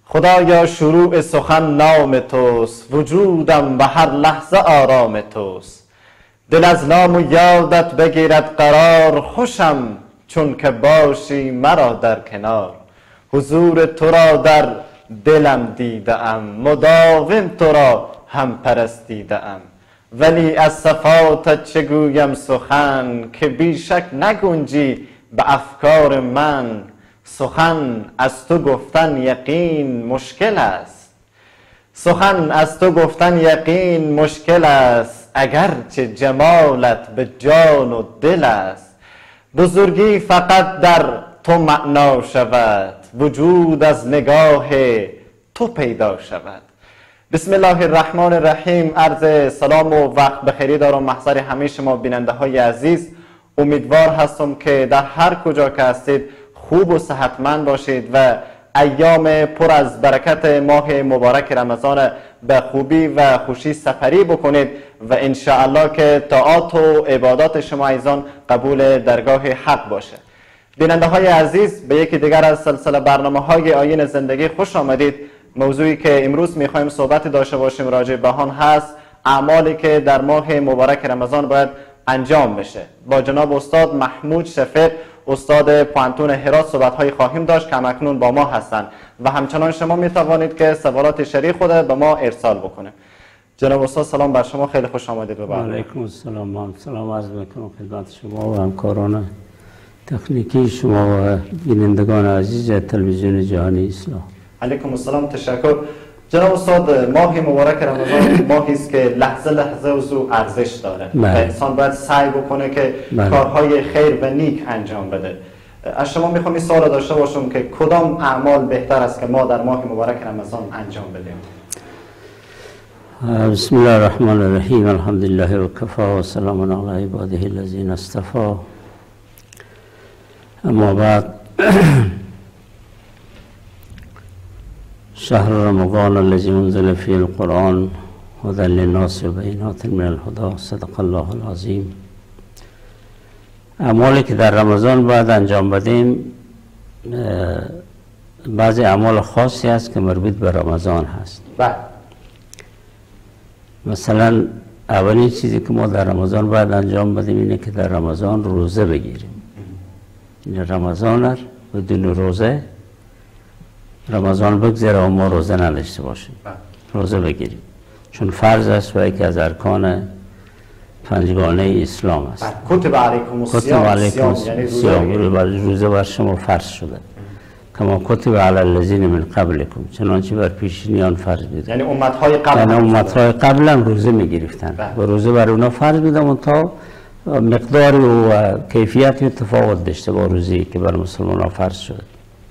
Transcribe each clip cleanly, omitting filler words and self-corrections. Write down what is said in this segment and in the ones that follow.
خدایا شروع سخن نام توست، وجودم و هر لحظه آرام توست. دل از نام و یادت بگیرد قرار، خوشم چون که باشی مرا در کنار. حضور تو را در دلم دیده ام، مداوم تو را هم پرستیده ام. ولی از صفاتت چه گویم سخن، که بیشک نگنجی به افکار من. سخن از تو گفتن یقین مشکل است، سخن از تو گفتن یقین مشکل است. اگرچه جمالت به جان و دل است، بزرگی فقط در تو معنا شود، وجود از نگاه تو پیدا شود. بسم الله الرحمن الرحیم. عرض سلام و وقت بخیری دارم محضر همه شما بیننده های عزیز. امیدوار هستم که در هر کجا که هستید خوب و صحتمند باشید و ایام پر از برکت ماه مبارک رمضان به خوبی و خوشی سپری بکنید و انشاءالله که طاعات و عبادات شما ایزان قبول درگاه حق باشه. بیننده های عزیز، به یکی دیگر از سلسله برنامه های آیین زندگی خوش آمدید. موضوعی که امروز میخوایم صحبت داشته باشیم راجع به آن هست اعمالی که در ماه مبارک رمضان باید انجام بشه. با جناب استاد محمود شفیق استاد پانتون هرات صحبت های خواهیم داشت که همکنون با ما هستند و همچنان شما می توانید که سوالات شریع خود به ما ارسال بکنید. جناب استاد سلام بر شما، خیلی خوش آمدید به برنامه. علیکم السلام. سلام عرض میکنم خدمت شما و همکاران تکنیکی شما و بینندگان عزیز تلویزیون جهانی اسلام. علیکم السلام، تشکر. جناب استاد، ماه مبارک رمضان ماهی است که لحظه لحظه و ارزش داره و انسان باید سعی بکنه که کارهای خیر و نیک انجام بده. از شما میخوام این سوال داشته باشم که کدام اعمال بهتر است که ما در ماه مبارک رمضان انجام بدیم؟ بسم الله الرحمن الرحیم. الحمد لله و کفی و سلام علی عباده الذین اصطفی. اما بعد، شهر رمضان الذي انزل فيه القرآن هدى للناس و بینات من الهدى. صدق الله العظیم. اعمالی که در رمضان باید انجام بدیم، بعضی اعمال خاصی هست که مربوط به رمضان هست. مثلا اولین چیزی که ما در رمضان باید انجام بدیم اینه که در رمضان روزه بگیریم. این رمضان بدون روزه رمضان بگذره و ما روزه نداشته باشیم. روزه بگیریم چون فرض است و یکی از ارکان پنجگانه اسلام است. کتب علیکم الصیام، روزه بر شما فرض شده. کما کتب علی الذین من قبلکم، چنانچه بر پیشینیان فرض بود. یعنی امتهای قبل، امتهای قبل هم روزه میگرفتن و روزه بر اونا فرض بود، اما تا مقدار و کیفیت تفاوت داشته با روزی که بر مسلمان ها فرض شده.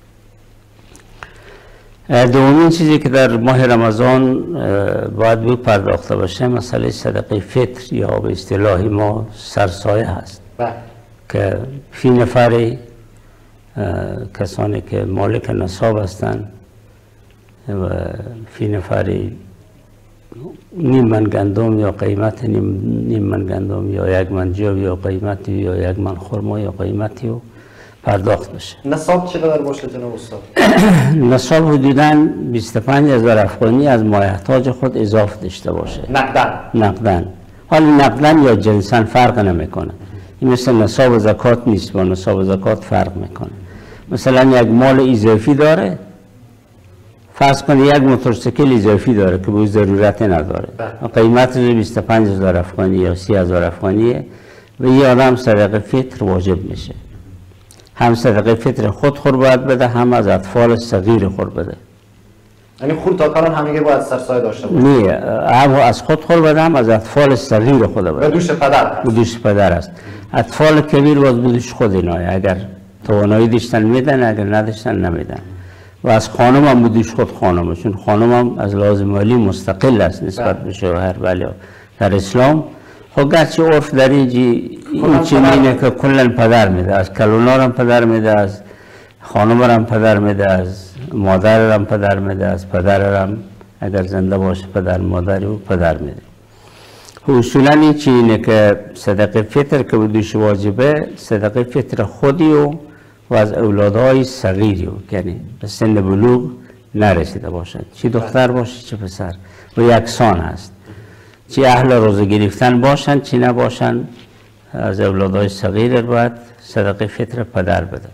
دومین چیزی که در ماه رمضان باید بود پرداخته باشه مسئله صدقه فطر یا به اصطلاح ما سرسایه هست که فی نفر کسانی که مالک نصاب هستند و فی نفری نیم من گندم یا قیمت نیم من گندم یا یک من جو یا قیمتی یا یک من خرما یا قیمتی و پرداخت بشه. نصاب چقدر باشه جناب استاد؟ نصاب حدوداً 25,000 افغانی از مایحتاج خود اضافه داشته باشه. نقدن. حالا نقدن یا جنساً فرق نمیکنه. این مثل نصاب زکات نیست، با نصاب زکات فرق میکنه. مثلا یک مال اضافی داره، فرض کنید یک موتورسیکل اضافی داره که به ضرورت نداره، قیمت 25,000 افغانی یا 30,000 افغانیه و یه آدم صدقه فطر واجب میشه. هم صدقه فطر خود باید بده، هم از اطفال صغیر خود بده. یعنی خردکاران همه باید سرسایه داشته باشه؟ نه، هم از خود بده، هم از اطفال صغیر خود بده. به دوش پدر هست؟ به دوش پدر است. اطفال کبیر باید به دوش خود اینایه، اگر توانایی داشتن میدن، اگر نداشتن نمیدن. و از خانم هم به دوش خود خانمه، چون خانم هم از لحاظ مالی مستقل است نسبت به شوهر. ولی در اسلام خب گرچه عرف در این چنینه که کلن پدر میده، از کلونار هم پدر میده، از خانم هم پدر میده، از مادر هم پدر میده، از پدر هم اگر زنده باشه پدر مادر و پدر میده. اصولا این چنینه که صدقه فطر که بدوش واجبه، صدقه فطر خودی و از اولادهای صغیری و یعنی به سن بلوغ نرسیده باشد، چه دختر باشه چه پسر و یکسان است، چه اهل روزه گرفتن باشند چه نباشند. از اولادهای صغیر باید صدقه فطر پدر بده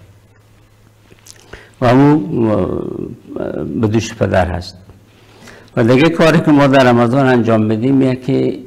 و همون به دوش پدر هست. و دیگه کاری که ما در رمضان انجام بدیم یه که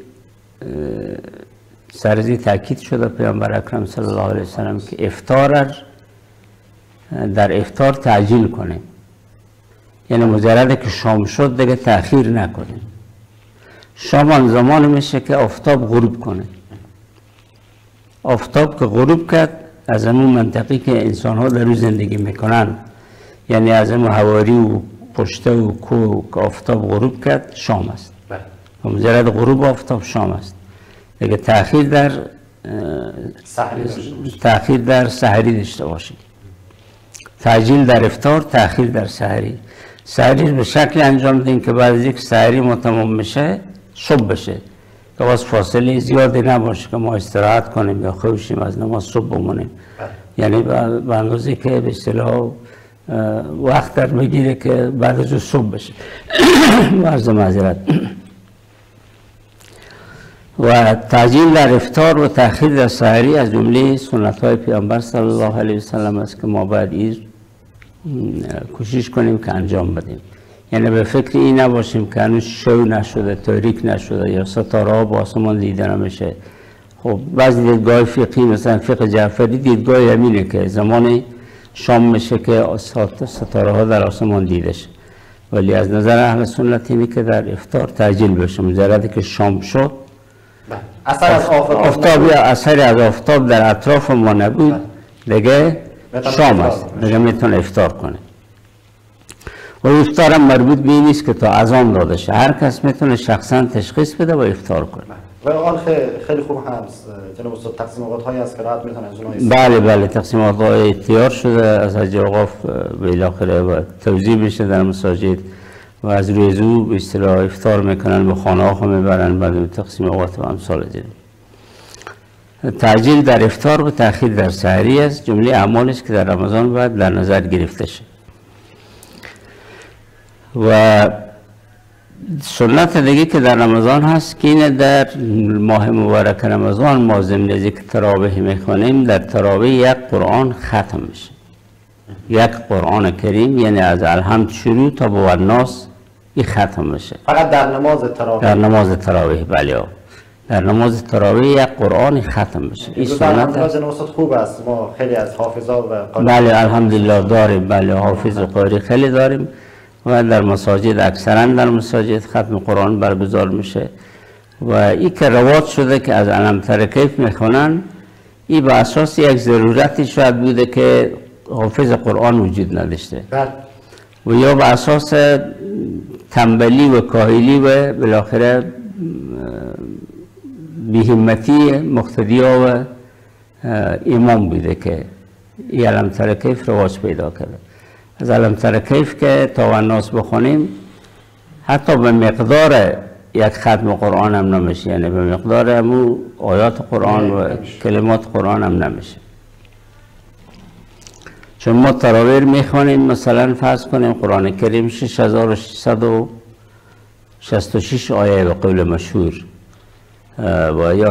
سرزی تاکید شده پیامبر اکرم صلی الله علیه وسلم که افطار در افطار تعجیل کنیم، یعنی مجرد که شام شد دیگه تأخیر نکنیم. شام زمان میشه که آفتاب غروب کنه. آفتاب که غروب کرد از همون منطقی که انسان ها در روز زندگی میکنن، یعنی از همون حواری و پشته و کو که آفتاب غروب کرد شام است و مجرد غروب آفتاب شام است. دیگه تأخیر در سحری داشته باشید. تعجیل در افطار، تأخیر در سحری. سحری به شکل انجام دهیم که بعد از یک سحری ما تمام میشه صبح بشه که باز فاصله زیادی نباشه که ما استراحت کنیم یا خوشیم از نماز صبح بمونیم، یعنی به اندازه که به اصطلاح وقت در بگیره که بعد از صبح بشه. عرض معذرت. و تعجیل در افطار و تأخیر در سحری از جمله سنت های پیامبر صلی الله علیه وسلم است که ما باید این کوشش کنیم که انجام بدیم. یعنی به فکر این نباشیم که هنوز شو نشده، تاریک نشده یا ستاره ها با آسمان دیده نمیشه. خب بعضی دیدگاه فقهی مثلا فقه جعفری دیدگاه همینه که زمان شام میشه که ستاره ها در آسمان دیده شه، ولی از نظر اهل سنت اینه که در افطار تعجیل بشه. مجرد که شام شد اثر از آفتاب در اطراف ما نبود دیگه شام است، دیگه میتونه افطار کنه. و افطار هم مربوط به این نیست که تا اذان داده شه، هر کس میتونه شخصا تشخیص بده و افطار کنه. و آن خیلی خوب هست جناب استاد، تقسیم اوقات هایی است که راحت میتونن از اونها بله تقسیم اوقات اختیار شده از حج اوقاف بالاخره و توزیع بشه در مساجد و از روی زو به اصطلاح افطار میکنن به خانه ها میبرن بعد تقسیم اوقات و امثال دیگه. تعجیل در افطار و تأخیر در سحری است جمله اعمالی است که در رمضان باید در نظر گرفته شه. و سنت دیگه که در رمضان هست که این در ماه مبارک رمضان ما ضمن از اینکه تراویح میخوانیم در تراویح یک قرآن ختم میشه، یک قرآن کریم، یعنی از الحمد شروع تا به الناس این ختم میشه. فقط در نماز تراویح؟ در نماز تراویح بله، در نماز تراویح یک قرآن ختم میشه. این سنت جناب استاد خوب است، ما خیلی از حافظا و قاری بله الحمدلله داریم، بله حافظ و قاری خیلی داریم و در مساجد اکثرا در مساجد ختم قرآن برگزار میشه. و این که رواج شده که از علم ترکیف میخونن، این به اساس یک ضرورتی شاید بوده که حافظ قرآن وجود نداشته و یا به اساس تنبلی و کاهلی و بالاخره بی‌همتی مقتدی ها و امام بوده که این علم ترکیف رواج پیدا کرده. از علم ترکیف که تا الناس بخونیم حتی به مقدار یک ختم قرآن هم نمیشه، یعنی به مقدار همون آیات قرآن و کلمات قرآن هم نمیشه. چون ما تراویح میخوانیم مثلا فرض کنیم قرآن کریم 6666 آیه به قول مشهور و یا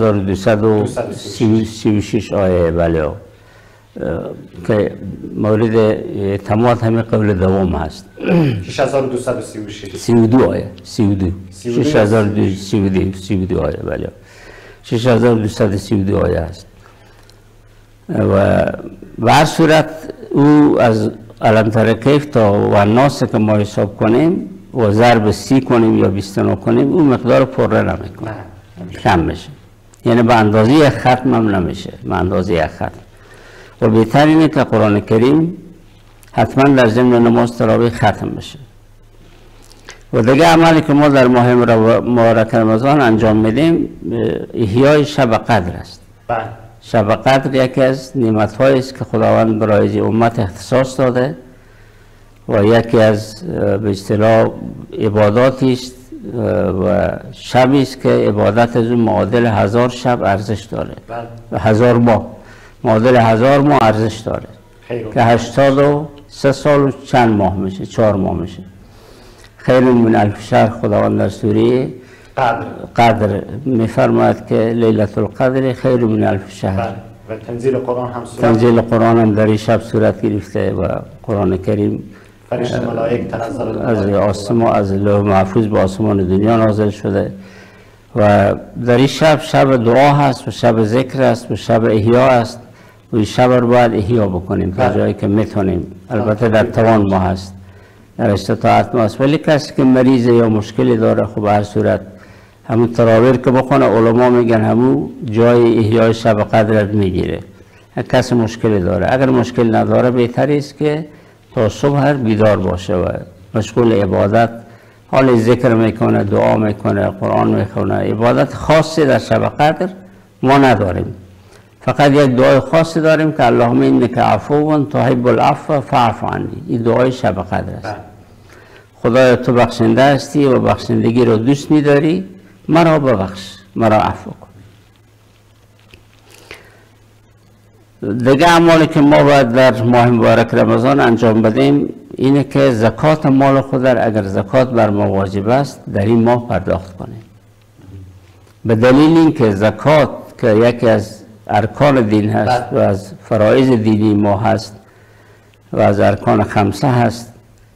6236 آیه بله که مورد تمام همه قول دوم هست. 6236 32 آیه 6232 آیه بله 6232 آیه هست. و هر صورت او از علم ترکیف تا و الناس که ما حساب کنیم و ضرب 30 کنیم یا 29 کنیم اون مقدار پره نمیکنه، کم میشه، یعنی به اندازه ختم هم نمیشه، به اندازه ختم. و بهتر اینه که قرآن کریم حتما در ضمن نماز تراویح ختم بشه. و دیگه عملی که ما در ماه مبارک رمضان انجام میدیم احیای شب قدر است. شب قدر یکی از نعمت‌هایی است که خداوند برای امت اختصاص داده و یکی از به اصطلاح عباداتی است و شبی است که عبادت از اون معادل 1000 شب ارزش داره و 1000 ماه معادل 1000 ماه ارزش داره که 83 3 سال و چند ماه میشه، 4 ماه میشه. خیر من الف شهر خداوند در سوره قدر میفرماید که لیلة القدر خیر من الف شهر. و تنزیل قرآن هم صورت، تنزیل قرآن هم در این شب صورت گرفته و قرآن کریم فرشته ملائک تنزل از آسمان، از لوح محفوظ به آسمان دنیا نازل شده و در این شب شب دعا هست و شب ذکر است و شب احیا است و این شب رو باید احیا بکنیم تا جایی که میتونیم. البته در توان ما هست، در استطاعت ما هست، ولی کسی که مریض یا مشکلی داره خب هر صورت همون تراویر که بخونه علما میگن همون جای احیای شب قدر میگیره. کسی مشکلی داره، اگر مشکل نداره بهتری است که تا صبح بیدار باشه و مشغول عبادت، حال ذکر میکنه، دعا میکنه، قرآن میخونه. عبادت خاصی در شب قدر ما نداریم، فقط یک دعای خاصی داریم که اللهم انک عفو تحب العفو فاعف عنی. این دعای شب قدر است. خدایا تو بخشنده هستی و بخشندگی رو دوست میداری، مرا ببخش، مرا عفو کن. دیگه اعمالی که ما باید در ماه مبارک رمضان انجام بدیم اینه که زکات مال خود اگر زکات بر ما واجب است در این ماه پرداخت کنیم. به دلیل اینکه زکات که یکی از ارکان دین هست و از فرایض دینی ما هست و از ارکان خمسه هست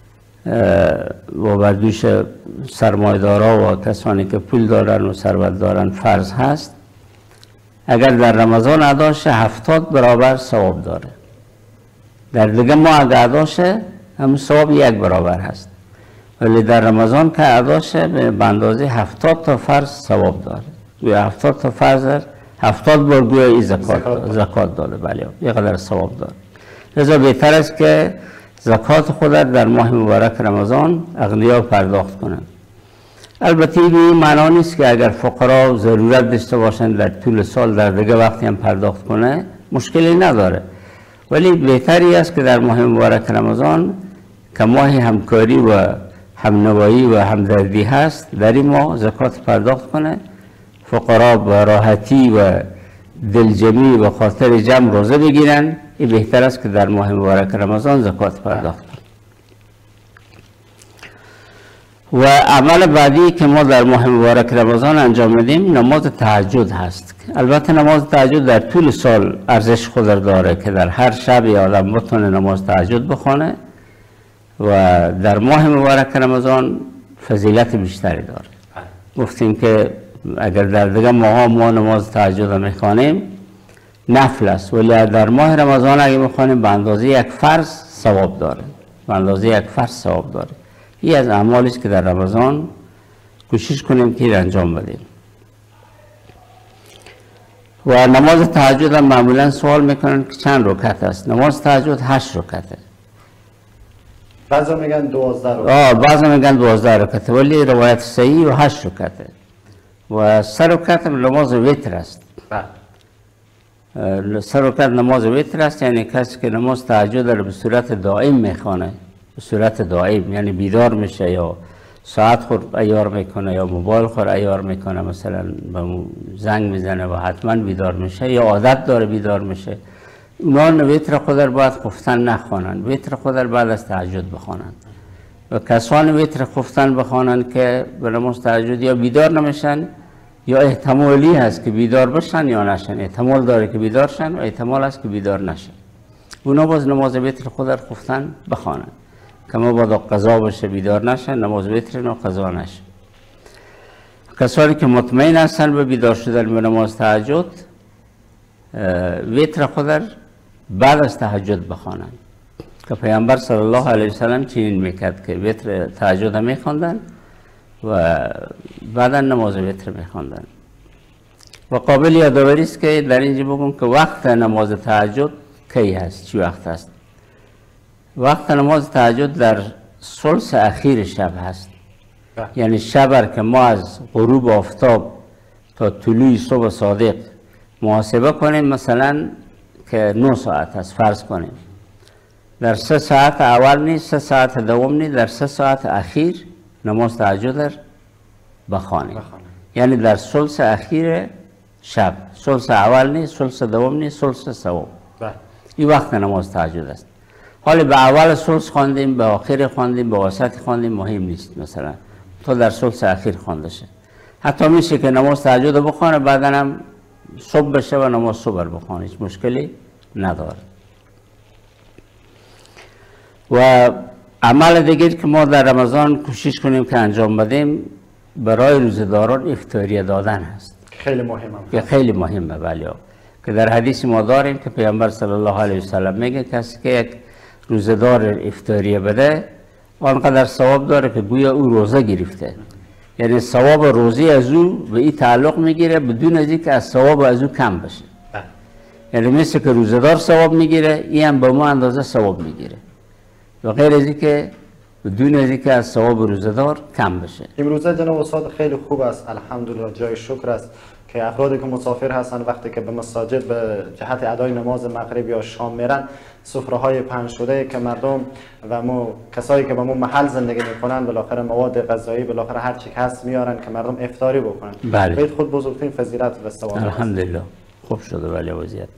و بر دوش سرمایه‌دارا و کسانی که پول دارن و ثروت دارن فرض هست. اگر در رمضان ادا شه 70 برابر ثواب داره. در دیگه ما اگر ادا شه هم ثواب 1 برابر هست، ولی در رمضان که ادا شه به اندازه 70 تا فرض ثواب داره. گویا 70 تا فرض 70 بار گویا این زکات داره، بله یه قدر ثواب داره. لذا بهتر است که زکات خود در ماه مبارک رمضان اغنیا پرداخت کنند. البته این معنا نیست که اگر فقرا ضرورت داشته باشند در طول سال در دیگه وقتی هم پرداخت کنه مشکلی نداره، ولی بهتری است که در ماه مبارک رمضان که ماه همکاری و همنوایی و همدردی هست در این ماه زکات پرداخت کنه. فقرا با راحتی و دلجمی و خاطر جمع روزه بگیرن. این بهتر است که در ماه مبارک رمضان زکات پرداخت کنه. و عمل بعدی که ما در ماه مبارک رمضان انجام میدیم نماز تهجد هست. البته نماز تهجد در طول سال ارزش خود داره که در هر شب آدم بتونه نماز تهجد بخونه و در ماه مبارک رمضان فضیلت بیشتری داره. گفتیم که اگر در دیگه ماه ما نماز تهجد میخوانیم نفل است، ولی در ماه رمضان اگه میخوانیم به اندازه 1 فرض ثواب داره، به اندازه 1 فرض ثواب داره. این از اعمالی است که در رمضان کوشش کنیم که انجام بدیم. و نماز تهجد هم معمولا سوال میکنن که چند رکعت است. نماز تهجد 8 رکعته. بعضی میگن 12 رکعت. بعضی میگن 12 رکعته، ولی روایت صحیح و 8 رکعته. و 3 رکعت نماز وتر است. 3 رکعت نماز وتر است، یعنی کسی که نماز تهجد رو به صورت دائم میخوانه، به صورت دائم یعنی بیدار میشه یا ساعت خود عیار میکنه یا موبایل خود عیار میکنه، مثلا به زنگ میزنه و حتما بیدار میشه یا عادت داره بیدار میشه، اونا وتر خود رو باید خفتن نخوانن، وتر خود رو بعد از تهجد بخوانن. و کسان وتر خفتن بخوانن که به نماز تهجد یا بیدار نمیشن یا احتمالی هست که بیدار بشن یا نشن، احتمال داره که بیدار شن و احتمال هست که بیدار نشن، اونا باز نماز وتر خود رو خفتن بخوانن که ما باید قضا بشه بیدار نشن، نماز وتر نو قضا نشه. کسانی که مطمئن هستن به بیدار شدن به نماز تهجد وتر خود رو بعد از تهجد بخوانن که پیامبر صلی الله علیه وسلم چنین میکرد که وتر تهجد میخواندن و بعدا نماز وتر میخواندن. و قابل یادآوری است که در اینجا بگم که وقت نماز تهجد کی هست، چی وقت است؟ وقت نماز تهجد در ثلث اخیر شب هست. یعنی شب که ما از غروب آفتاب تا طلوع صبح صادق محاسبه کنیم، مثلا که 9 ساعت هست فرض کنیم، در 3 ساعت اول نیست، 3 ساعت دوم نیست، در 3 ساعت اخیر نماز تهجد بخوانیم. یعنی در ثلث اخیر شب، ثلث اول نیست، ثلث دوم نیست، ثلث سوم. این وقت نماز تهجد است. حالا به اول ثلث خواندیم، به آخر خواندیم، به وسط خواندیم، مهم نیست. مثلا تو در ثلث اخیر خوانده شه. حتی میشه که نماز تهجد بخونه بعدا هم صبح بشه و نماز صبح بخونه، هیچ مشکلی نداره. و عمل دیگر که ما در رمضان کوشش کنیم که انجام بدیم برای روزداران افطاریه دادن هست. خیلی مهمه. که خیلی مهمه. ولی که در حدیث ما داریم که پیامبر صلی الله علیه و سلم میگه کسی که یک روزدار افطاریه بده آنقدر ثواب داره که گویا او روزه گرفته. یعنی ثواب روزی از او به این تعلق میگیره بدون از اینکه از ثواب از او کم بشه. یعنی مثل که روزدار ثواب میگیره، این هم به ما اندازه ثواب میگیره و غیر از اینکه بدون از اینکه از ثواب روزدار کم بشه. امروزه جناب استاد خیلی خوب است، الحمدلله، جای شکر است که افرادی که مسافر هستن وقتی که به مساجد به جهت ادای نماز مغرب یا شام میرن، سفره های پهن شده که مردم و کسایی که به محل زندگی میکنن بالاخره مواد غذایی بالاخره هر چی که هست میارن که مردم افطاری بکنن. بله. خود بزرگترین فضیلت و ثواب. الحمدلله خوب شده. ولی وضعیت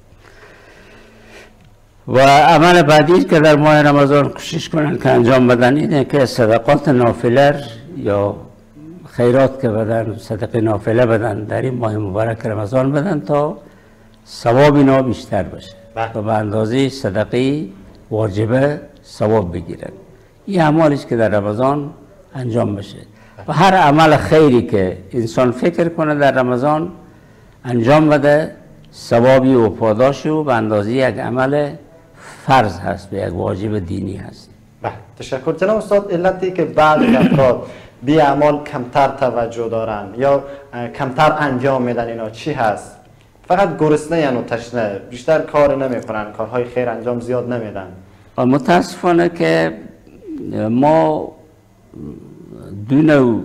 و عمل بعدی که در ماه رمضان کوشش کنن که انجام بدن اینه که صدقات نافله یا خیرات که بدن، صدقه نافله بدن در این ماه مبارک رمضان بدن تا ثواب اینا بیشتر بشه و به اندازه صدقه واجبه ثواب بگیرن. این اعمالیش که در رمضان انجام بشه و هر عمل خیری که انسان فکر کنه در رمضان انجام بده ثوابی و پاداشی و به اندازه یک عمل فرض هست و یک واجب دینی هست. بله، تشکر جناب استاد. علتی که بعضی افراد بی اعمال کمتر توجه دارن یا کمتر انجام میدن اینا چی هست؟ فقط گرسنه یعنی تشنه، بیشتر کار نمیکنن، کارهای خیر انجام زیاد نمیدن. متاسفانه که ما دو نوع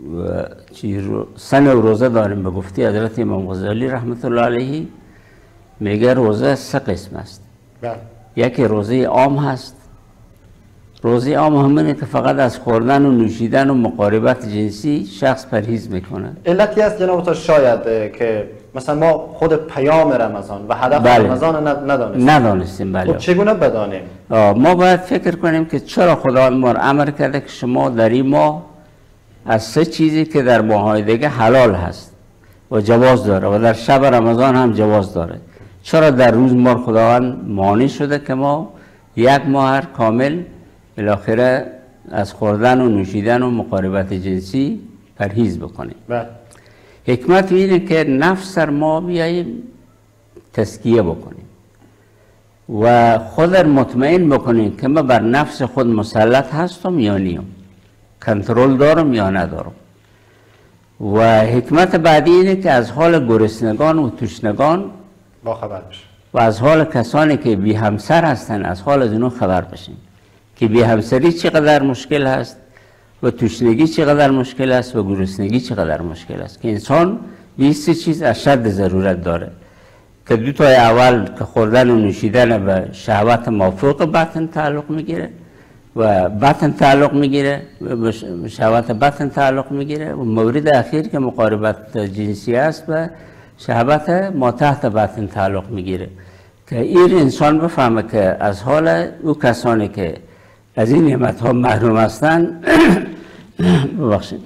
سن روزه داریم. به گفته حضرت امام غزالی رحمت الله علیه میگه روزه سه قسم است. یکی روزه عام هست. روزه عام همینه که فقط از خوردن و نوشیدن و مقاربت جنسی شخص پرهیز میکنه. علتی است جناب استاد شاید که مثلا ما خود پیام رمضان و هدف رمضان ندانستیم. بله. خب چگونه بدانیم؟ ما باید فکر کنیم که چرا خداوند ما امر کرده که شما در این ماه از سه چیزی که در ماه‌های دیگه حلال هست و جواز داره و در شب رمضان هم جواز داره، چرا در روز ما خداوند مانع شده که ما یک ماه کامل بالاخره از خوردن و نوشیدن و مقاربت جنسی پرهیز بکنیم؟ حکمت اینه که نفس ما بیاییم تزکیه بکنیم و خود مطمئن بکنیم که ما بر نفس خود مسلط هستم یا نیم، کنترل دارم یا ندارم. و حکمت بعدی اینه که از حال گرسنگان و تشنگان با خبر بشیم و از حال کسانی که بی همسر هستن از حال از اونو خبر بشیم که بی همسری چقدر مشکل هست و تشنگی چقدر مشکل است و گرسنگی چقدر مشکل است، که انسان به سه چیز اشد ضرورت داره که دو تای اول که خوردن و نوشیدن به شهوت مافوق باطن تعلق میگیره و باطن تعلق میگیره به شهوت باطن تعلق میگیره و مورد اخیر که مقاربت جنسی است و شهوت ما تحت باطن تعلق میگیره، که این انسان بفهمه که از حال او کسانی که از این نعمت ها محروم هستند ببخشید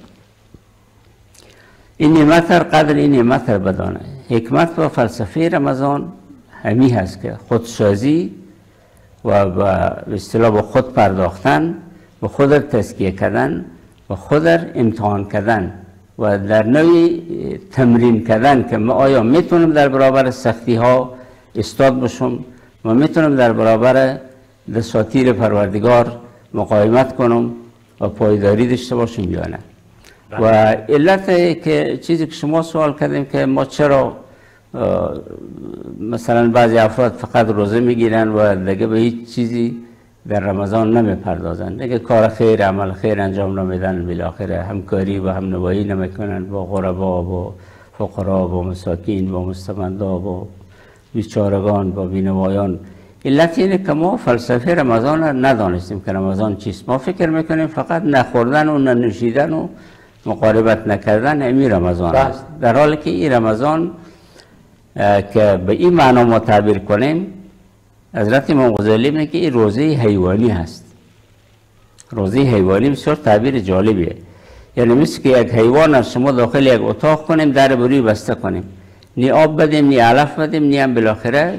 این نعمت هر قدر این نعمت هر بدانه. حکمت و فلسفه رمضان همی هست که خودسازی و به اصطلاح به خود پرداختن و خود تزکیه کردن و خود امتحان کردن و در نوعی تمرین کردن که ما آیا میتونم در برابر سختی ها استاد بشم و میتونم در برابر دساتیر پروردگار مقاومت کنم و پایداری داشته باشم یا نه. و علت که چیزی که شما سوال کردیم که ما چرا مثلا بعضی افراد فقط روزه میگیرن و دیگه به هیچ چیزی در رمضان نمیپردازن، دیگه کار خیر عمل خیر انجام نمیدن، بالاخره همکاری و هم نوایی نمیکنن با غربا، با فقرا، با مساکین، با مستمندا، با بیچارگان، با بینوایان. علت اینه که ما فلسفه رمضان را ندانستیم که رمضان چیست. ما فکر میکنیم فقط نخوردن و ننوشیدن و مقاربت نکردن همین رمضان است، در حالی که این رمضان که به این معنا ما تعبیر کنیم حضرت امام غزالی میگه این روزه حیوانی هست. روزه حیوانی بسیار تعبیر جالبیه. یعنی مثل که یک حیوان از شما داخل یک اتاق کنیم، در بروی بسته کنیم، نی آب بدیم نی علف بدیم نی هم بالاخره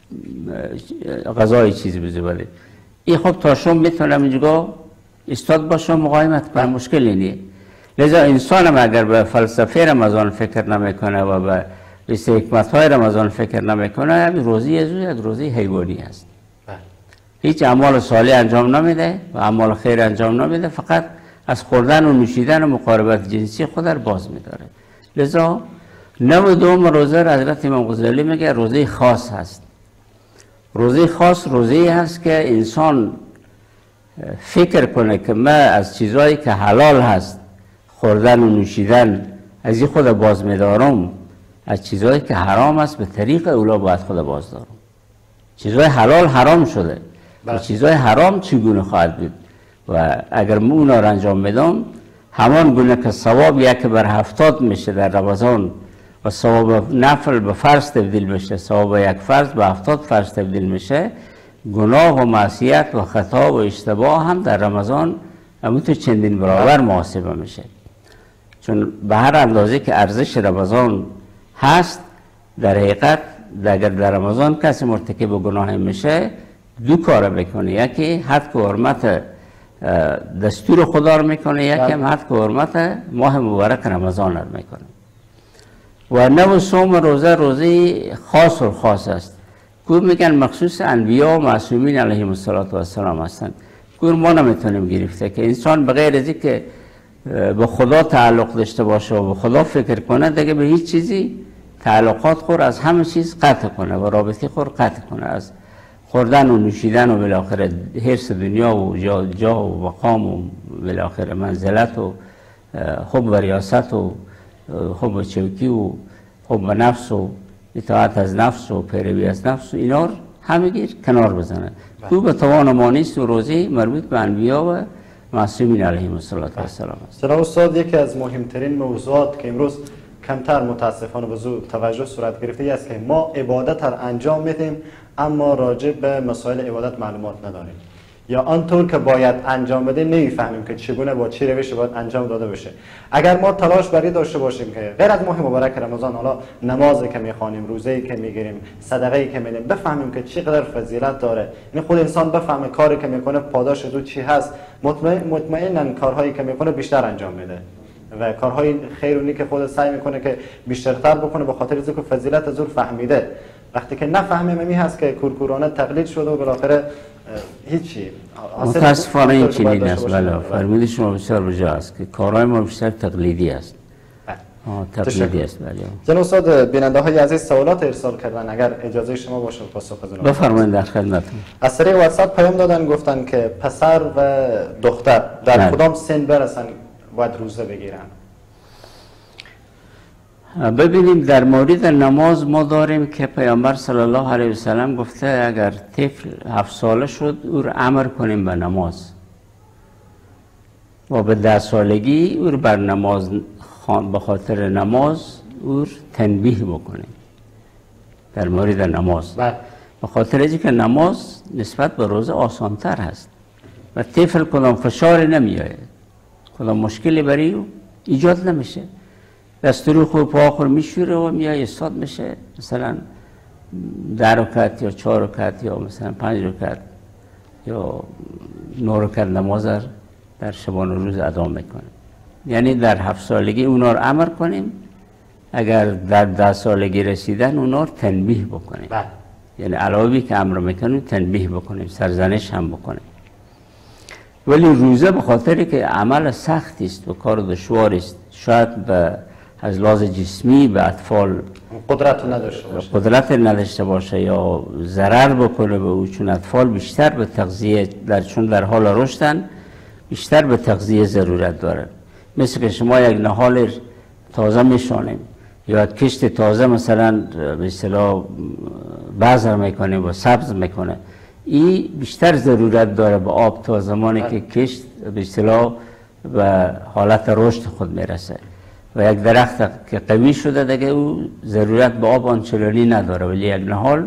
غذای چیزی بدیم. این خب تا شما میتونه اینجا استاد باشه مقاومت کنه، مشکلی نیست. لذا انسان هم اگر به فلسفه رمضان فکر نمیکنه و به حکمت‌های رمضان فکر نمیکنه، همین روزی از یک روزی حیوانی است. هیچ اعمال صالح انجام نمیده و اعمال خیر انجام نمیده، فقط از خوردن و نوشیدن و مقاربت جنسی خود را باز میداره. لذا 92 روزه را حضرت امام غزالی میگه روزه خاص هست. روزه خاص روزه هست که انسان فکر کنه که من از چیزایی که حلال هست خوردن و نوشیدن از این خود باز میدارم، از چیزایی که حرام است به طریق اولا باید خود باز دارم. چیزای حلال حرام شده و چیزای حرام چگونه خواهد بود و اگر من اونا را انجام میدم، همان گونه که ثواب یک بر 70 میشه در رمضان و ثواب نفل به فرض تبدیل میشه، ثواب یک فرض به 70 فرض تبدیل میشه، گناه و معصیت و خطا و اشتباه هم در رمضان همونطور چندین برابر محاسبه میشه. چون به هر اندازه که ارزش رمضان هست، در حقیقت اگر در رمضان کسی مرتکب گناه میشه، دو کار میکنه، یکی حد که حرمت دستور خدا رو میکنه، یکی هم حد که حرمت ماه مبارک رمضان رو میکنه. و نو صوم روزه روزه خاص و خاص است. که میگن مخصوص انبیا و معصومین علیهم السلام هستند. که ما نمیتونیم گرفته که انسان بغیر از اینکه به خدا تعلق داشته باشه و به خدا فکر کنه، دیگه به هیچ چیزی تعلقات خور از همه چیز قطع کنه و رابطه خور قطع کنه، از خوردن و نوشیدن و بالاخره حرص دنیا و جا و مقام و بالاخره منزلت و حب و ریاست و حب چوکی و حب نفس و اطاعت از نفس و پیروی از نفس و اینا همه گیر کنار بزنه. تو به توان ما نیست و روزه مربوط به انبیا و معصومین علیهم السلام است. جناب استاد، یکی از مهمترین موضوعات که امروز کمتر متاسفانه به زود توجه صورت گرفته است که ما عبادت را انجام میدیم اما راجع به مسائل عبادت معلومات نداریم، یا آنطور که باید انجام بدیم نمیفهمیم که چگونه با چه روشی باید انجام داده بشه. اگر ما تلاش بری داشته باشیم که غیر از ماه مبارک رمضان، حالا نمازی که میخوانیم، روزه‌ای که میگیریم، صدقه‌ای که میدیم، بفهمیم که چقدر فضیلت داره، یعنی خود انسان بفهمه کاری که میکنه پاداش دو چی هست، مطمئنا کارهایی که میکنه بیشتر انجام میده و کارهای خیرونی که خود سعی میکنه که بیشترتر بکنه به خاطر اینکه فضیلت از اون فهمیده. وقتی که نفهمیم این هست که کورکورانه تقلید شده و بالاخره هیچی. متاسفانه این چنین است. بله، فرمود شما بسیار بجا است که کارهای ما بیشتر تقلیدی است. تقلیدی است. بله. جناب استاد، بیننده های عزیز سوالات ارسال کردن، اگر اجازه شما باشه پاسخ بدم. بفرمایید، در خدمتتون. از طریق واتساپ پیام دادن، گفتن که پسر و دختر در کدام سن برسن باید روزه بگیرن؟ ببینیم در مورد نماز ما داریم که پیامبر صلی الله علیه و سلم گفته اگر طفل 7 ساله شد او را امر کنیم به نماز و به 10 سالگی او را بر نماز به خاطر نماز او را تنبیه بکنیم. در مورد نماز به خاطر اینکه نماز نسبت به روزه آسانتر هست و طفل کدام فشاری نمیآید، کدام مشکلی برای او ایجاد نمیشه، دستور خوب پا آخر میشوره و میای استاد میشه، مثلا 10 رکعت یا 4 رکعت یا مثلا 5 رکعت یا 9 رکعت نماز در شبانه روز ادا میکنه. یعنی در 7 سالگی اونا رو امر کنیم، اگر در 10 سالگی رسیدن اونا رو تنبیه بکنیم. یعنی علاوه که امر میکنیم تنبیه بکنیم، سرزنش هم بکنیم. ولی روزه به خاطر که عمل سختی است و کار دشواری است، شاید به از لحاظ جسمی به اطفال قدرت نداشته باشه یا ضرر بکنه به او، چون اطفال بیشتر به تغذیه چون در حال رشدن بیشتر به تغذیه ضرورت داره. مثل که شما یک نهال تازه میشانیم یا کشت تازه مثلا به اصطلاح بذر میکنه و سبز میکنه، این بیشتر ضرورت داره به آب تا زمانی که کشت به اصطلاح به حالت رشد خود میرسه. و یک درخت که قوی شده دیگه او ضرورت به آب آنچنانی نداره، ولی یک نهال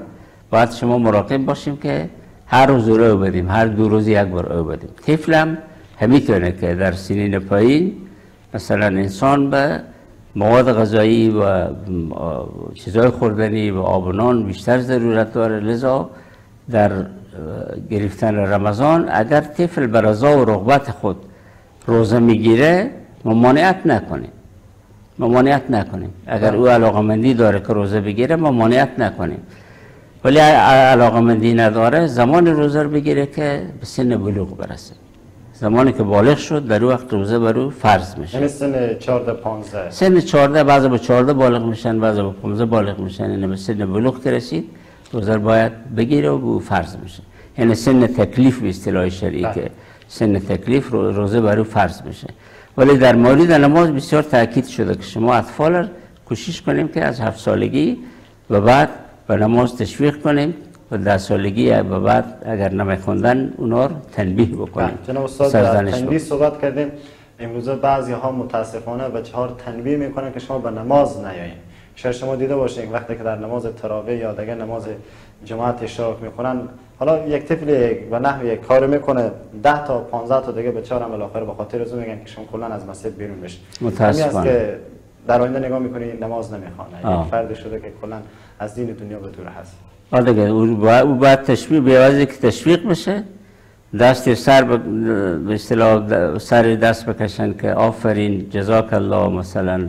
باید شما مراقب باشیم که هر روز رو بدیم، هر 2 روز یک بار رو بدیم. طفل هم همینطوره که در سنین پایین مثلا انسان به مواد غذایی و چیزهای خوردنی و آب و نان بیشتر ضرورت داره، لذا در گرفتن رمضان اگر طفل به رضا و رغبت خود روزه میگیره ممانعت نکنیم. اگر او علاقمندی داره که روزه بگیره ممانعت نکنیم، ولی علاقمندی نداره زمان روزه رو بگیره که به سن بلوغ برسه. زمانی که بالغ شد در وقت روزه برو فرض میشه. یعنی سن 14-15. سن 14 بعضی با 14 بالغ میشن، بعضی با 15 بالغ میشن. یعنی به سن بلوغ که رسید روزه رو باید بگیره و به فرض میشه. یعنی سن تکلیف به اصطلاح شرعی که سن تکلیف روزه برو فرض میشه. ولی در مورد نماز بسیار تاکید شده که شما اطفال کوشش کنیم که از 7 سالگی و بعد به نماز تشویق کنیم و 10 سالگی و بعد اگر نمیخوندن اونا رو تنبیه بکنیم. جناب استاد در تنبیه صحبت کردیم. امروزه بعضی ها متاسفانه بچه‌ها تنبیه میکنن که شما به نماز نیایین. شاید شما دیده باشین وقتی که در نماز تراویح یا دیگر نماز جماعت اشتراک میکنن، حالا یک طفل به نحوی یک کار میکنه 10 تا 15 تا دیگه بچه‌ها هم بالاخره به خاطر از میگن که شما کلا از مسجد بیرون بشید. متاسفانه که در آینده نگاه میکنی نماز نمیخوانه، یک فرد شده که کلا از دین دنیا به دور هست. دیگه او باید تشویق بیاوازی که تشویق بشه، دست سر به اصطلاح سر دست بکشن که آفرین جزاک الله، مثلا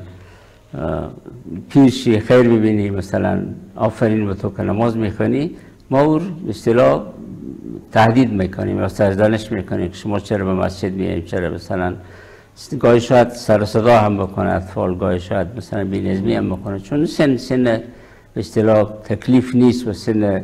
پیشی خیر ببینی، مثلا آفرین به تو که نماز میخونی. ما او به اصطلاح تهدید میکنیم یا سرزنش میکنیم که شما چرا به مسجد میاییم، چرا مثلا گاهی شاید سر صدا هم بکنه اطفال، گاهی شاید مثلا بی‌نظمی هم بکنه، چون سن به اصطلاح تکلیف نیست و سن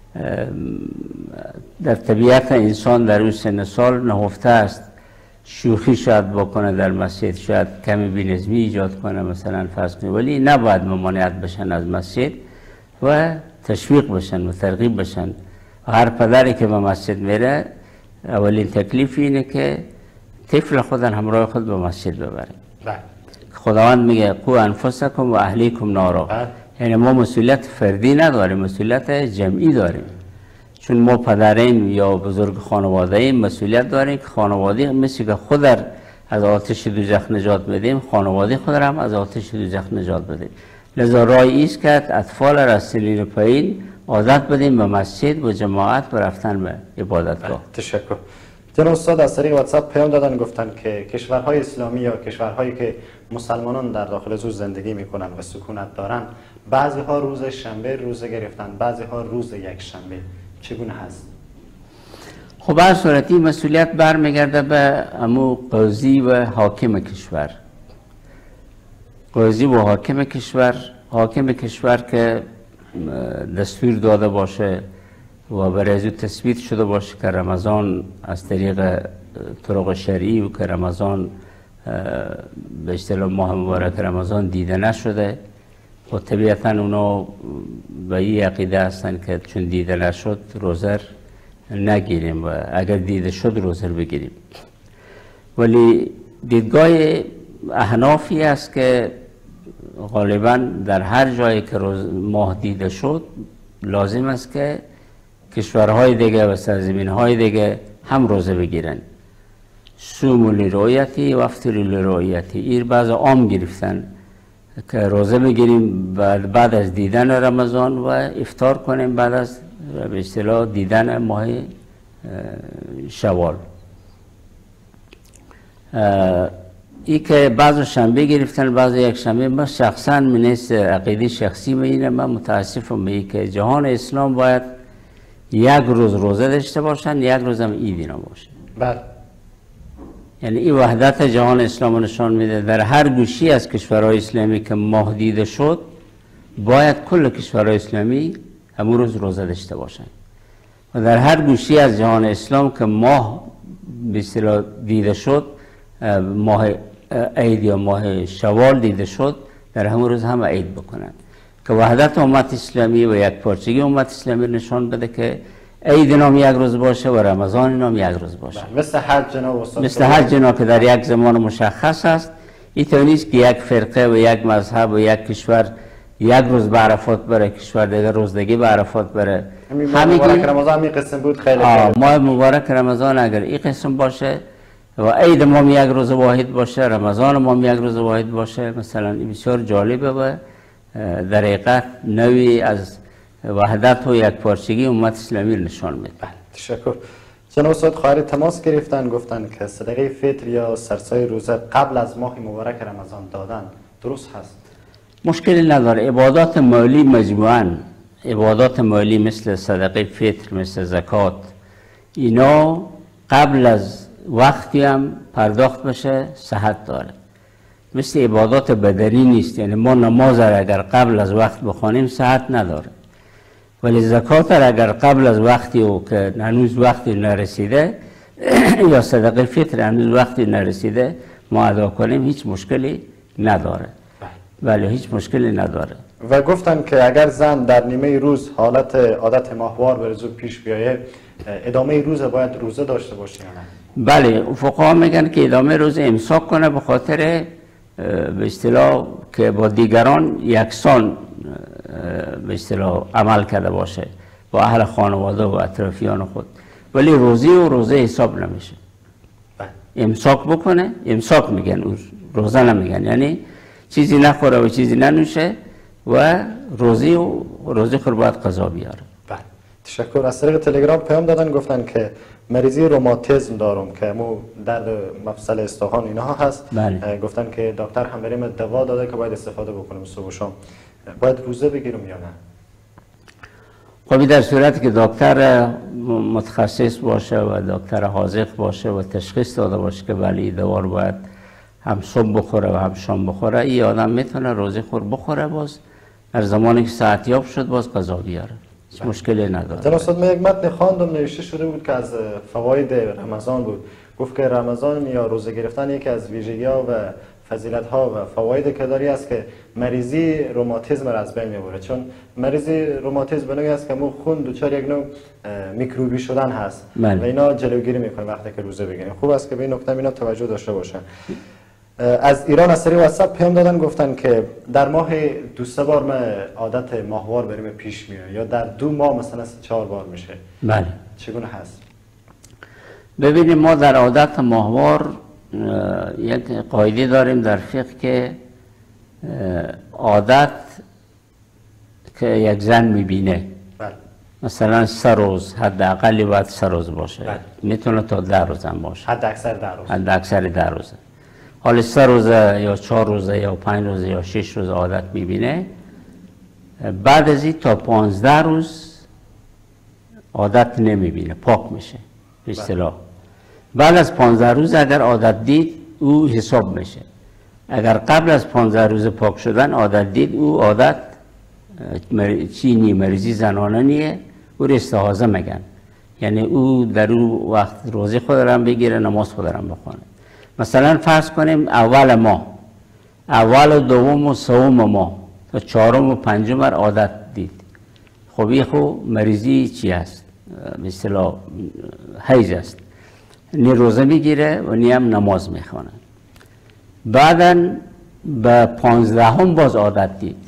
در طبیعت انسان در اون سن سال نهفته است. شوخی شاید بکنه در مسجد، شاید کمی بی‌نظمی ایجاد کنه مثلا فرض کنید، ولی نباید ممانعت بشن از مسجد و تشویق بشن و ترغیب بشن. هر پدری که به مسجد میره اولین تکلیف اینه که طفل خودن همراه خود به مسجد ببره. خداوند میگه قو انفسکم و اهلیکم نارا. یعنی ما مسئولیت فردی نداریم، مسئولیت جمعی داریم. چون ما پدریم یا بزرگ خانواده ایم مسئولیت داریم که خانواده مثل که خود از آتش دوزخ نجات بدیم، خانواده خود هم از آتش دوزخ نجات بدیم. لذا رای است که اطفال را از سنین پایین عادت بدیم به مسجد و جماعت و رفتن به عبادتگاه. تشکر. جناب استاد از طریق واتساپ پیام دادن، گفتن که کشورهای اسلامی یا کشورهایی که مسلمانان در داخل از زندگی میکنن و سکونت دارن، بعضی ها روز شنبه روزه گرفتن، بعضی ها روز یک شنبه. چگونه هست؟ خب هر صورتی مسئولیت برمیگرده به امو قاضی و حاکم کشور. قاضی و حاکم کشور، حاکم کشور که دستور داده باشه و برای از تثبیت شده باشه که رمضان از طریق طرق شرعی و که رمضان به اصطلاح ماه مبارک رمضان دیده نشده و طبیعتا اونا به این عقیده هستن که چون دیده نشد روزه نگیریم و اگر دیده شد روزه بگیریم. ولی دیدگاه احنافی است که غالبا در هر جایی که ماه دیده شد لازم است که کشورهای دیگه و سرزمینهای دیگه هم روزه بگیرن. صوموا لرؤیتی و افطروا لرؤیتی. این بعض عام گرفتن که روزه بگیریم بعد از دیدن رمضان و افطار کنیم بعد از به اصطلاح دیدن ماه شوال. ای که بعض شنبه گرفتن بعض یک شنبه. من شخصا من است عقیده شخصی اینه، من متاسفم به این که جهان اسلام باید یک روز روزه داشته باشن، یک روز هم عید نباشه. بله. یعنی این وحدت جهان اسلام نشان میده. در هر گوشی از کشورهای اسلامی که ماه دیده شد باید کل کشورهای اسلامی همون روز روزه داشته باشن و در هر گوشی از جهان اسلام که ماه به اصطلاح دیده شد، ماه عید یا ماه شوال دیده شد، در همون روز هم عید بکنن که وحدت امت اسلامی و یک پارچگی امت اسلامی نشان بده که عید نام یک روز باشه و رمضان نام یک روز باشه. مثل حج جناب استاد، مثل حج جناب که در یک زمان مشخص است. این نیست که یک فرقه و یک مذهب و یک کشور یک روز به عرفات بره، کشور دیگه روز دیگه به عرفات بره. همین ماه مبارک رمضان می قسم بود خیلی ماه مبارک رمضان اگر این قسم باشه و عید ما یک روز واحد باشه، رمضان ما یک روز واحد باشه، مثلا این بسیار جالبه و در حقیقت نوعی از وحدت و یکپارچگی امت اسلامی نشان میده. تشکر. جناب استاد خواهر تماس گرفتن، گفتن که صدقه فطر یا سرسای روزه قبل از ماه مبارک رمضان دادن درست هست؟ مشکلی نداره. عبادات مالی مجموعاً، عبادات مالی مثل صدقه فطر، مثل زکات، اینا قبل از وقتی هم پرداخت بشه صحت داره. مثل عبادات بدنی نیست، یعنی ما نماز اگر قبل از وقت بخوانیم صحت نداره، ولی زکات اگر قبل از وقتی و که هنوز وقتی نرسیده یا صدقه فطر هنوز وقتی نرسیده ما ادا کنیم هیچ مشکلی نداره، ولی هیچ مشکلی نداره. و گفتن که اگر زن در نیمه روز حالت عادت ماهوار به زود پیش بیایه، ادامه روز باید روزه داشته باشه یا نه؟ بله، فقها میگن که ادامه روز امساک کنه، به خاطر به اصطلاح که با دیگران یکسان به اصطلاح عمل کرده باشه با اهل خانواده و اطرافیان خود، ولی روزه حساب نمیشه. امساک بکنه، امساک میگن، روزه نمیگن، یعنی چیزی نخوره و چیزی ننوشه و روزه خور باید قضا بیاره. بله، تشکر. از طریق تلگرام پیام دادن، گفتن که مریضی روماتیسم دارم که مو درد مفصل استخوان اینها هست. بله. گفتن که دکتر هم بریم دوا داده که باید استفاده بکنیم صبح و شام، باید روزه بگیرم یا نه؟ خب در صورتی که دکتر متخصص باشه و دکتر حاذق باشه و تشخیص داده باشه که ولی دوا رو باید هم صبح بخوره و هم شام بخوره، این آدم میتونه روزه خور بخوره، باز در زمانی که ساعت یاب شد باز قضا بیاره، هیچ مشکلی نداره. جناب استاد، من یک متن خواندم نوشته شده بود که از فواید رمضان بود، گفت که رمضان یا روزه گرفتن یکی از ویژگی‌ها و فضیلت‌ها و فواید که داری است که مریضی روماتیسم را از بین میبره، چون مریضی روماتیسم به نوعی است که مو خون دچار یک نوع میکروبی شدن هست و اینا جلوگیری میکنه وقتی که روزه بگیریم. خوب است که به این نکته اینا توجه داشته باشن. از ایران از طریق واتساپ پیام دادن، گفتن که در ماه 2-3 بار ما عادت ماهوار بریم پیش میاد یا در 2 ماه مثلا 4 بار میشه. بله. چگونه هست؟ ببینیم ما در عادت ماهوار یک قاعده داریم در فقه که عادت که یک زن میبینه، بله. مثلا 3 روز حداقل باید 3 روز باشه، بله. میتونه تا 10 روز هم باشه، حد اکثر 10 روز، حد اکثر 10 روزه. حالا 3 روزه یا 4 روزه یا 5 روزه یا 6 روز عادت میبینه، بعد از این تا 15 روز عادت نمیبینه، پاک میشه به اصطلاح. بعد از 15 روز اگر عادت دید او حساب میشه. اگر قبل از 15 روز پاک شدن عادت دید، او عادت چینی مریضی زنانه نیه، او استحاضه میگن، یعنی او در او وقت روزه خود را بگیره، نماز خود را بخونه. مثلا فرض کنیم اول ماه، اول و دوم و سوم ماه تا 4م و 5م عادت دید، خب این خب مریضی چی است؟ به اصطلاح حیض است، نی روزه میگیره و نی هم نماز میخونه. بعدا به 15م باز عادت دید،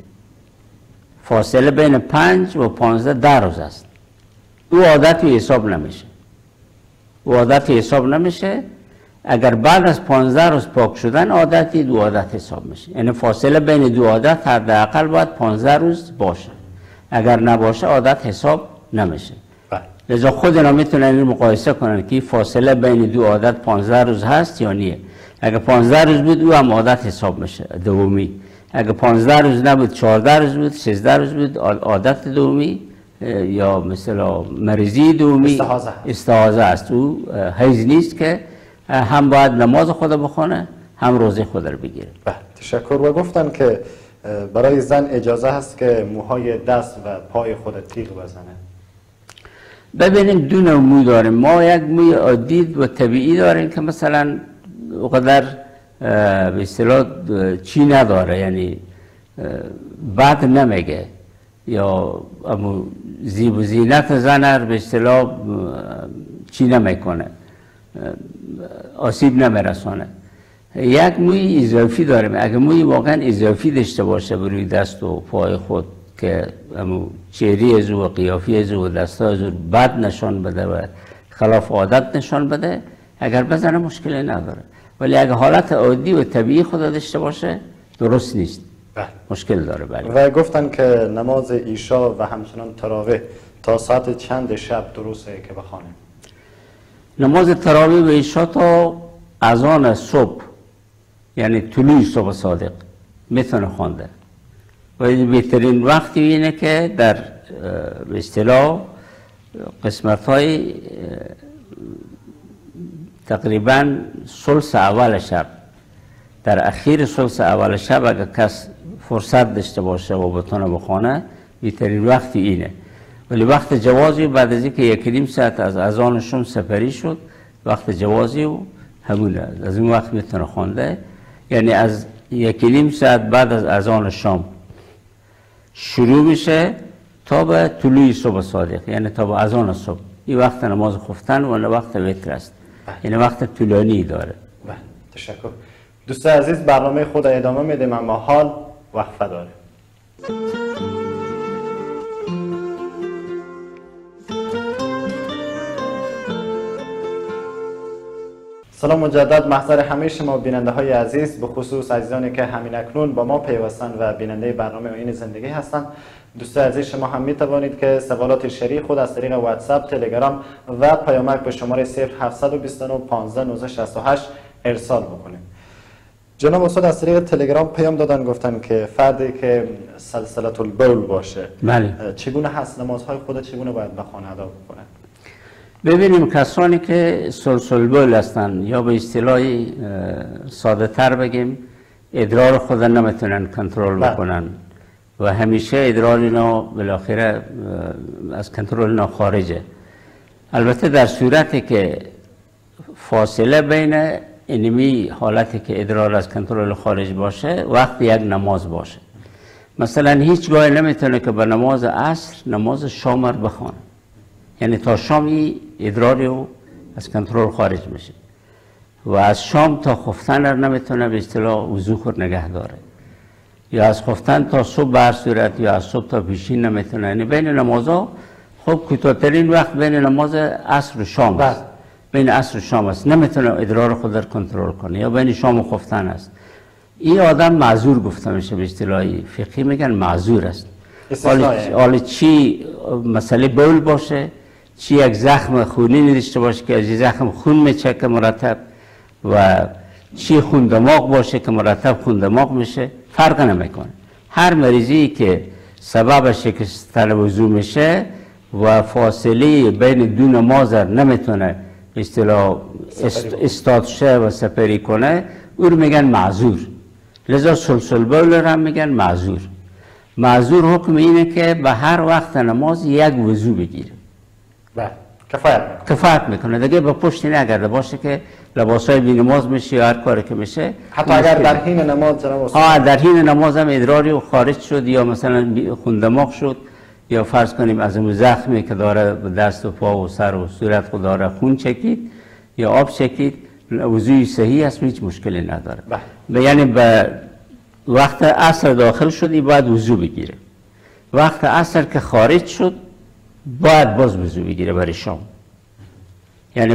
فاصله بین 5 و 15 10 روز است، او عادت حساب نمیشه، او عادت حساب نمیشه. اگر بعد از 15 روز پاک شدن عادت دید، او عادت حساب میشه، یعنی فاصله بین 2 عادت حداقل باید 15 روز باشه، اگر نباشه عادت حساب نمیشه. لذا خود اینا میتونن این مقایسه کنن که فاصله بین 2 عادت 15 روز هست یا نیه. اگر 15 روز بود او هم عادت حساب میشه دومی، اگر 15 روز نبود 14 روز بود 16 روز بود عادت دومی یا مثلا مریضی دومی استحاضه است، او حیض نیست که هم باید نماز خود بخونه هم روزه خود رو بگیره. تشکر. و گفتن که برای زن اجازه هست که موهای دست و پای خود تیغ بزنه. ببینیم 2 نوع مو داریم، ما یک موی عادی و طبیعی داریم که مثلا اقدر به اصطلاح چی نداره، یعنی بد نمیگه یا زیب و زینت زن به اصطلاح چی نمیکنه، آسیب نمیرسانه. یک موی اضافی داریم. اگه موی واقعا اضافی داشته باشه بروی دست و پای خود که چهره از و قیافی از و دست از بد نشان بده و خلاف عادت نشان بده، اگر بزنه مشکلی نداره. ولی اگه حالت عادی و طبیعی خود داشته باشه درست نیست، مشکل داره. و گفتن که نماز عشا و همچنان تراویح تا ساعت چند شب درسته که بخوانیم؟ نماز تراویح و عشا تا اذان صبح، یعنی طلوع صبح صادق میتونه خوانده. و بهترین وقتی اینه که در به اصطلاح قسمت‌های تقریبا ثلث اول شب، در اخیر ثلث اول شب اگر کس فرصت داشته باشه و بتونه بخونه، بهترین وقتی اینه. ولی وقت جوازی بعد از اینکه 1.5 ساعت از اذان شام سپری شد، وقت جوازی و همونه، از این وقت میتونه خونده. یعنی از 1.5 ساعت بعد از اذان شام شروع میشه تا به طلوع صبح صادق، یعنی تا به اذان صبح. این وقت نماز خفتن و وقت وتر است، یعنی وقت طولانی داره. تشکر. دوست عزیز، برنامه خود ادامه میدیم اما حال وقفه داره. سلام مجدد محضر همه شما بیننده های عزیز، به خصوص عزیزانی که همین اکنون با ما پیوستن و بیننده برنامه آیین زندگی هستند. دوست عزیز، شما هم می توانید که سوالات شرعی خود از طریق واتساپ، تلگرام و پیامک به شماره 0729 15 19 68 ارسال بکنید. جناب استاد از طریق تلگرام پیام دادن، گفتن که فردی که سلسله البول باشه، بله، چگونه هست نمازهای خود چگونه باید بخونه ادا بکنه؟ ببینیم کسانی که سلسله بول هستن یا به اصطلاح ساده تر بگیم ادرار خود نمیتونن کنترل بکنن و همیشه ادرار اینا بالاخره از کنترل اینا خارجه. البته در صورتی که فاصله بین اینمی حالتی که ادرار از کنترل خارج باشه وقت یک نماز باشه. مثلا هیچگاه نمیتونه که به نماز عصر نماز شام رو بخونه، یعنی تا شامی ادراری رو از کنترل خارج میشه و از شام تا خفتن رو نمیتونه به اصطلاح وضو خود نگه داره، یا از خفتن تا صبح به هر صورت یا از صبح تا پیشین نمیتونه. یعنی بین نمازها خب کوتاه‌ترین وقت بین نماز عصر و شام است، بین عصر و شام است، نمیتونه ادرار خود رو کنترل کنه، یا بین شام و خفتن است. این آدم معذور گفته میشه، به اصطلاح فقهی میگن معذور است. حالا چی مسئله بول باشه، چی یک زخم خونی داشته باشه که از زخم خون میچکه مرتب، و چی خون دماغ باشه که مرتب خون دماغ میشه، فرق نمیکنه. هر مریضی که سبب شکستن وضو میشه و فاصله بین دو نماز نمیتونه به اصطلاح استاد شه و سپری کنه، او رو میگن معذور. لذا سلسله بول رو هم میگن معذور. معذور حکم اینه که به هر وقت نماز یک وضو بگیره. بله، کفایت میکنه دیگه. به پشت نگرده باشه که لباسای بی نماز میشه یا هر کاری که میشه. حتی اگر در حین نماز جناب استاد در حین نماز هم ادراری و خارج شد یا مثلا خون دماغ شد، یا فرض کنیم از اون زخمی که داره به دست و پا و سر و صورت خود داره خون چکید یا آب چکید، وضوی صحیح است، هیچ مشکلی نداره. یعنی به وقت عصر داخل شدی باید وضو بگیره، وقت عصر که خارج شد باید باز وضو بگیره برای شام. یعنی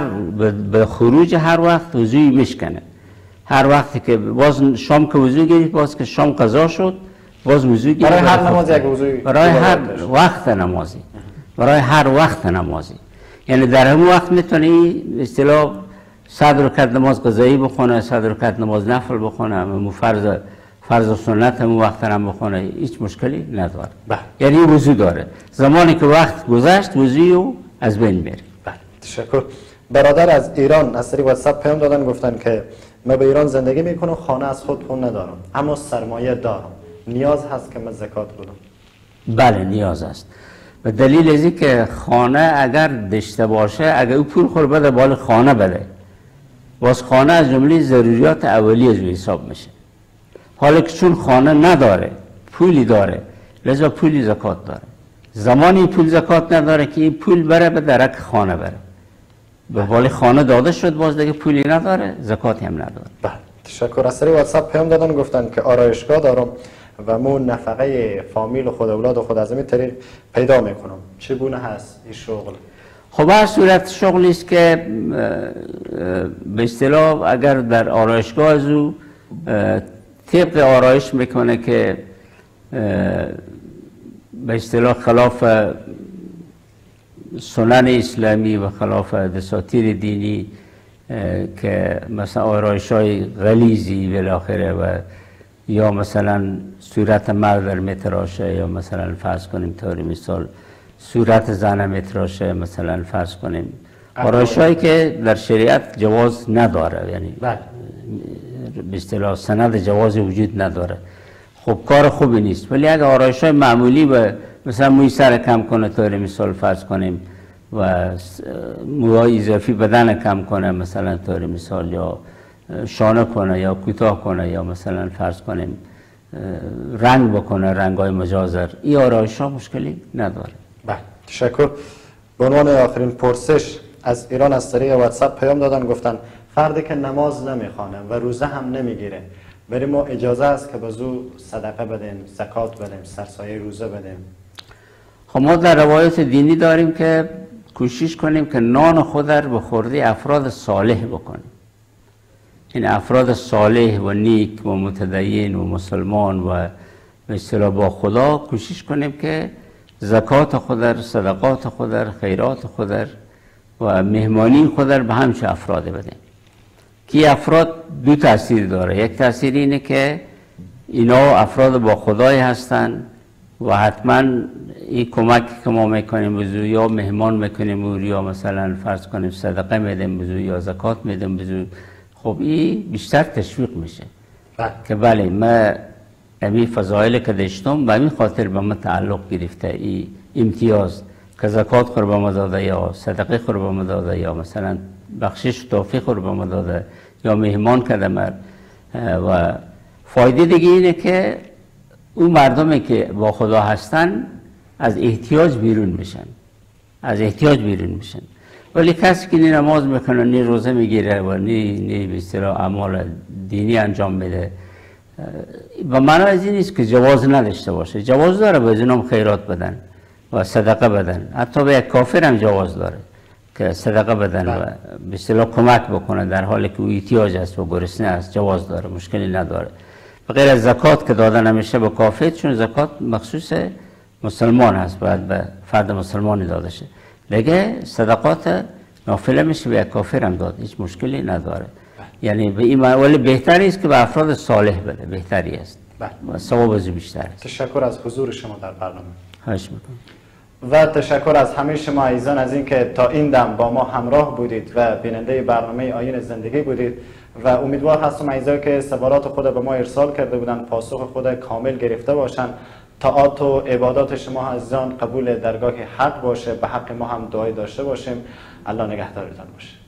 به خروج هر وقت وضوی میشکنه. هر وقتی که باز شام که وضو گیرید، باز که شام قضا شد باز وضو گیرید. برای هر نماز یک وضوی، برای هر وقت نمازی، برای هر وقت نمازی. یعنی در همون وقت میتونی اصطلاح 100 رکعت نماز قضایی بخونه، 100 رکعت نماز نفل بخونه، فرض و سنت همون وقت هم بخونه، هیچ مشکلی نداره. یعنی وضو داره. زمانی که وقت گذشت وضو از بین میره. تشکر. برادر از ایران از طریق واتساپ پیام دادن، گفتن که من به ایران زندگی میکنم، خانه از خود خون ندارم اما سرمایه دارم، نیاز هست که من زکات بدم؟ بله نیاز است. به دلیل از که خانه اگر داشته باشه، اگر او پول خور بده بال خانه بده، باز خانه از جمله ضروریات اولیه از حساب میشه. حالا که چون خانه نداره پولی داره، لذا پولی زکات داره. زمانی پول زکات نداره که این پول بره به درک خانه بره، به بال خانه داده شد، باز دیگه پولی نداره، زکاتی هم نداره. تشکر. از طریق واتساپ پیام دادن گفتن که آرایشگاه دارم و مو نفقه فامیل خود اولاد خود از این طریق پیدا میکنم، چگونه هست این شغل؟ خب هر صورت شغلی است که به اصطلاح اگر در آرایشگاه از او طبق آرایش میکنه که به اصطلاح خلاف سنن اسلامی و خلاف دساتیر دینی که مثلا آرایش های غلیظی بالاخره و یا مثلا صورت مرد در متراشه یا مثلا فرض کنیم طوری مثال صورت زن متراشه مثلا فرض کنیم آرایش هایی که در شریعت جواز نداره، یعنی به اصطلاح سند جواز وجود نداره. خب کار خوبی نیست، ولی اگر آرایش های معمولی و مثلا موی سر کم کنه طوری مثال فرض کنیم و موهای اضافی بدن کم کنه مثلا طوری مثال یا شانه کنه یا کوتاه کنه یا مثلا فرض کنیم رنگ بکنه رنگ های مجازر، این آرایش ها مشکلی نداره. بله تشکر. به عنوان آخرین پرسش از ایران از طریق واتساپ پیام دادن گفتن فردی که نماز نمیخوانه و روزه هم نمیگیره برای ما اجازه است که بازو صدقه بدیم، زکات بدیم، سرسایه روزه بدیم؟ خب ما در روایت دینی داریم که کوشش کنیم که نان خود را به خورده افراد صالح بکنیم. این افراد صالح و نیک و متدین و مسلمان و به اصطلاح با خدا کوشش کنیم که زکات خود را، صدقات خود را، خیرات خود را و مهمانی خود را به همچه افراد بدیم. که افراد دو تاثیر داره. یک تاثیر اینه که اینا افراد با خدای هستن و حتما این کمک که ما میکنیم بزرگ یا مهمان میکنیم یا مثلا فرض کنیم صدقه میدیم بزرگ یا زکات میدیم بزرگ، خب این بیشتر تشویق میشه که بله ما امی فضایل که داشتم به این خاطر به من تعلق گرفته این امتیاز که زکات خور به ما داده یا صدقه خور به ما داده یا مثلا بخشش و توفیق خور به ما داده یا مهمان کردم. و فایده دیگه اینه که اون مردمی که با خدا هستن از احتیاج بیرون میشن، از احتیاج بیرون میشن. ولی کسی که نی نماز میکنه، نی روزه میگیره و نی به اصطلاح اعمال دینی انجام میده و معنی از این نیست که جواز نداشته باشه. جواز داره به اینام خیرات بدن و صدقه بدن، حتی به یک کافر هم جواز داره که صدقه بدن و به اصطلاح کمک بکنه در حالی که او احتیاج است و گرسنه است، جواز داره، مشکلی نداره. به غیر از زکات که دادن نمیشه به کافر، چون زکات مخصوص مسلمان هست، باید به فرد مسلمانی داده شه. دیگه صدقات نافله میشه به یک کافر هم داد، هیچ مشکلی نداره. یعنی به این ولی بهتری است که به افراد صالح بده، بهتری است و ثواب از بیشتر است. تشکر از حضور شما در برنامه. خواهش میکنم. و تشکر از همه شما عزیزان از اینکه تا این دم با ما همراه بودید و بیننده برنامه آیین زندگی بودید و امیدوار هستم عزیزان که سوالات خود به ما ارسال کرده بودن پاسخ خود کامل گرفته باشن. طاعات و عبادات شما عزیزان قبول درگاه حق باشه، به حق ما هم دعای داشته باشیم. الله نگهدارتان باشه.